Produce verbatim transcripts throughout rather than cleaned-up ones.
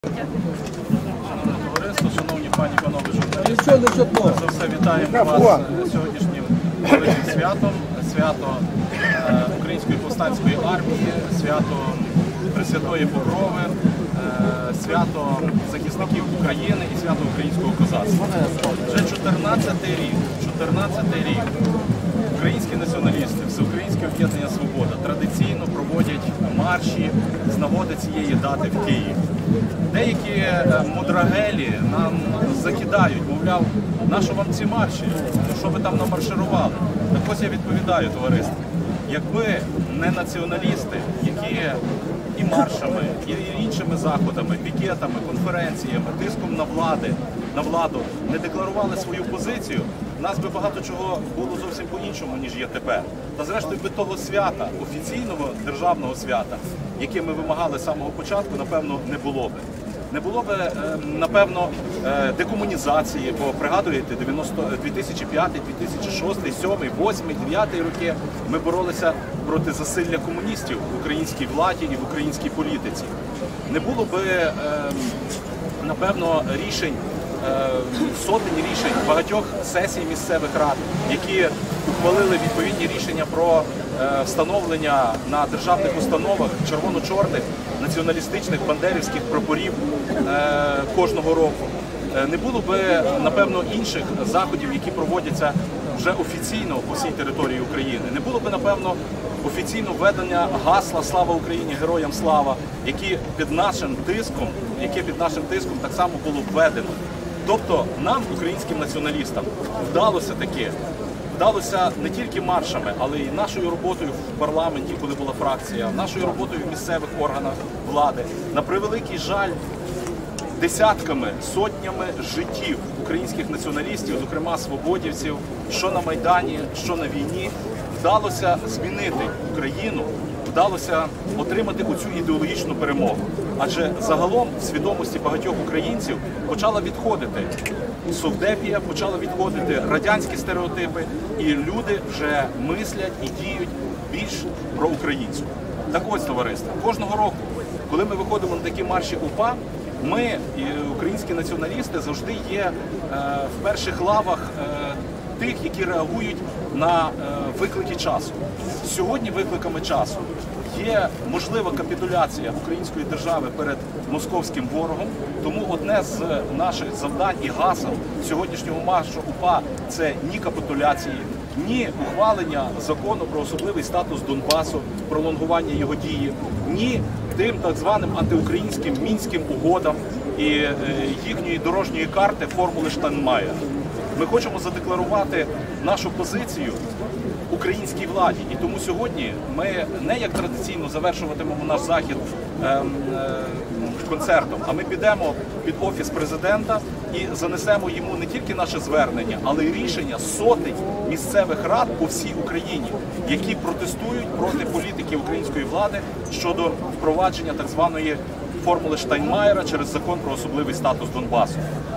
Шановне товариство, шановні пані і панове журналісти, перш за все вітаємо вас сьогоднішнім великим святом, свято е, Української повстанської армії, свято Пресвятої Покрови, е, свято захисників України і свято українського козацтва. Вже чотирнадцятий рік, чотирнадцятий рік українські націоналісти, Всеукраїнське об'єднання «Свобода» традиційно проводять марші з нагоди цієї дати в Києві. Деякі мудрагелі нам закидають, мовляв, нащо вам ці марші, що ви там намарширували. Так ось я відповідаю, товариство, якби не націоналісти, які і маршами, і іншими заходами, пікетами, конференціями, тиском на влади, на владу не декларували свою позицію, в нас би багато чого було зовсім по-іншому, ніж є тепер. Та зрештою би того свята, офіційного державного свята, яке ми вимагали з самого початку, напевно, не було би. Не було би, напевно, декомунізації, бо пригадуєте, дві тисячі п'ятий, дві тисячі шостий, дві тисячі сьомий, дві тисячі восьмий, дві тисячі дев'ятий роки ми боролися проти засилля комуністів в українській владі і в українській політиці. Не було би, напевно, рішень, сотень рішень багатьох сесій місцевих рад, які ухвалили відповідні рішення про встановлення на державних установах червоно-чорних націоналістичних бандерівських прапорів кожного року. Не було би, напевно, інших заходів, які проводяться вже офіційно по всій території України. Не було би, напевно, офіційно введення гасла «Слава Україні! Героям слава!», які під нашим тиском, яке під нашим тиском так само було введено. Тобто нам, українським націоналістам, вдалося таке. Вдалося не тільки маршами, але й нашою роботою в парламенті, коли була фракція, нашою роботою в місцевих органах влади. На превеликий жаль, десятками, сотнями життів українських націоналістів, зокрема свободівців, що на Майдані, що на війні, вдалося змінити Україну, вдалося отримати оцю ідеологічну перемогу. Адже загалом в свідомості багатьох українців почала відходити совдепія, почала відходити радянські стереотипи, і люди вже мислять і діють більш проукраїнську. Так ось, товариство, кожного року, коли ми виходимо на такі марші УПА, ми, українські націоналісти, завжди є в перших лавах тих, які реагують на виклики часу. Сьогодні викликами часу є можлива капітуляція української держави перед московським ворогом, тому одне з наших завдань і гасел сьогоднішнього маршу УПА – це ні капітуляції, ні ухвалення закону про особливий статус Донбасу, пролонгування його дії, ні тим так званим антиукраїнським мінським угодам і їхньої дорожньої карти формули Штайнмайєра. Ми хочемо задекларувати нашу позицію українській владі. І тому сьогодні ми не як традиційно завершуватимемо наш захід е, е, концертом, а ми підемо під Офіс Президента і занесемо йому не тільки наше звернення, але й рішення сотень місцевих рад по всій Україні, які протестують проти політики української влади щодо впровадження так званої формули Штайнмайєра через закон про особливий статус Донбасу.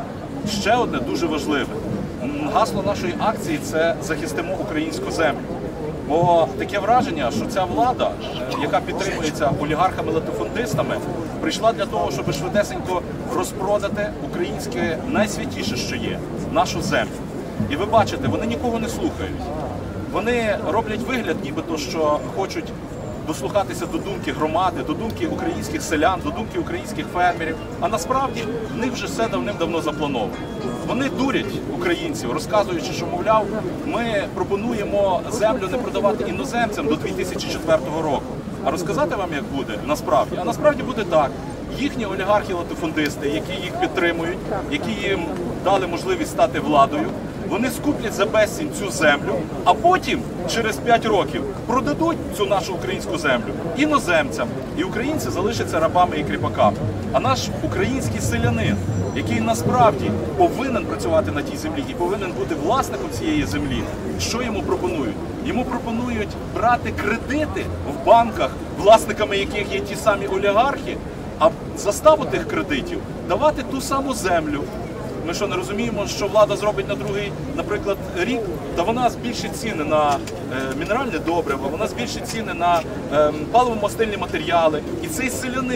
Ще одне дуже важливе. Гасло нашої акції – це «Захистимо українську землю». Бо таке враження, що ця влада, яка підтримується олігархами-латифундистами, прийшла для того, щоб швидесенько розпродати українське найсвятіше, що є – нашу землю. І ви бачите, вони нікого не слухають. Вони роблять вигляд, нібито, що хочуть дослухатися до думки громади, до думки українських селян, до думки українських фермерів. А насправді в них вже все давним-давно заплановано. Вони дурять українців, розказуючи, що, мовляв, ми пропонуємо землю не продавати іноземцям до дві тисячі четвертого року. А розказати вам, як буде насправді? А насправді буде так. Їхні олігархи-латифундисти, які їх підтримують, які їм дали можливість стати владою, вони скуплять за безцінь цю землю, а потім, через п'ять років, продадуть цю нашу українську землю іноземцям. І українці залишаться рабами і кріпаками. А наш український селянин, який насправді повинен працювати на тій землі і повинен бути власником цієї землі, що йому пропонують? Йому пропонують брати кредити в банках, власниками яких є ті самі олігархи, а заставу тих кредитів давати ту саму землю. Ми що, не розуміємо, що влада зробить на другий, наприклад, рік? Та вона збільшить ціни на е, мінеральне добриво, вона збільшить ціни на е, паливо-мастильні матеріали. І цей селянин,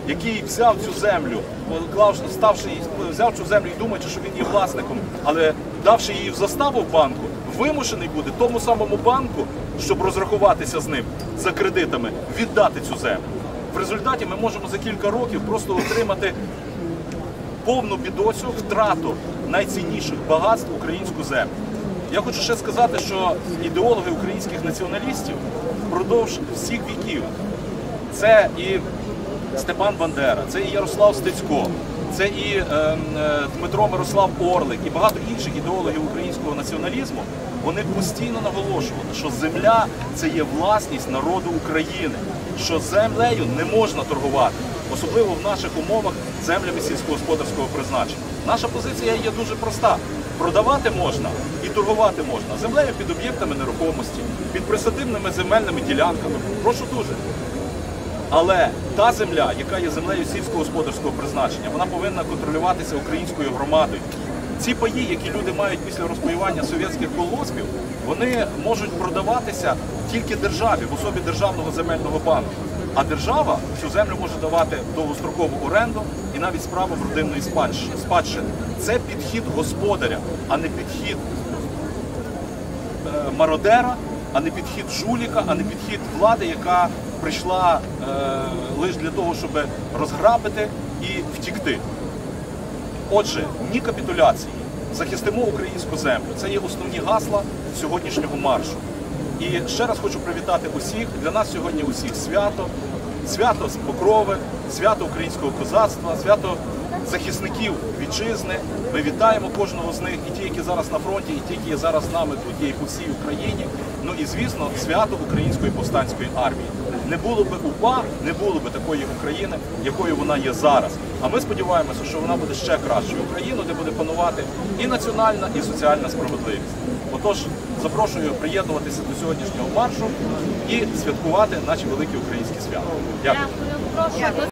який взяв цю землю, ставши, взяв цю землю і думаючи, що він є власником, але давши її в заставу в банку, вимушений буде тому самому банку, щоб розрахуватися з ним за кредитами, віддати цю землю. В результаті ми можемо за кілька років просто отримати повну бідосю, втрату найцінніших багатств українську землю. Я хочу ще сказати, що ідеологи українських націоналістів впродовж всіх віків, це і Степан Бандера, це і Ярослав Стецько, це і е, е, Дмитро Мирослав Орлик, і багато інших ідеологів українського націоналізму, вони постійно наголошували, що земля – це є власність народу України, що землею не можна торгувати, особливо в наших умовах землями сільськогосподарського призначення. Наша позиція є дуже проста. Продавати можна і торгувати можна землею під об'єктами нерухомості, під присадибними земельними ділянками. Прошу дуже. Але та земля, яка є землею сільськогосподарського призначення, вона повинна контролюватися українською громадою. Ці паї, які люди мають після розпаювання совєтських колгоспів, вони можуть продаватися тільки державі, в особі Державного земельного банку. А держава цю землю може давати довгострокову оренду і навіть з правом родинної спадщини. Це підхід господаря, а не підхід мародера, а не підхід жуліка, а не підхід влади, яка прийшла е, лише для того, щоб розграбити і втікти. Отже, ні капітуляції, захистимо українську землю. Це є основні гасла сьогоднішнього маршу. І ще раз хочу привітати усіх. Для нас сьогодні усіх свято. Свято Покрови, свято українського козацтва, свято захисників вітчизни. Ми вітаємо кожного з них, і ті, які зараз на фронті, і ті, які є зараз з нами тут, є і по всій Україні. Ну і, звісно, свято Української повстанської армії. Не було би УПА, не було би такої України, якою вона є зараз. А ми сподіваємося, що вона буде ще кращою Україною, де буде панувати і національна, і соціальна справедливість. Отож, запрошую приєднуватися до сьогоднішнього маршу і святкувати наші великі українські свята. Дякую. Дякую.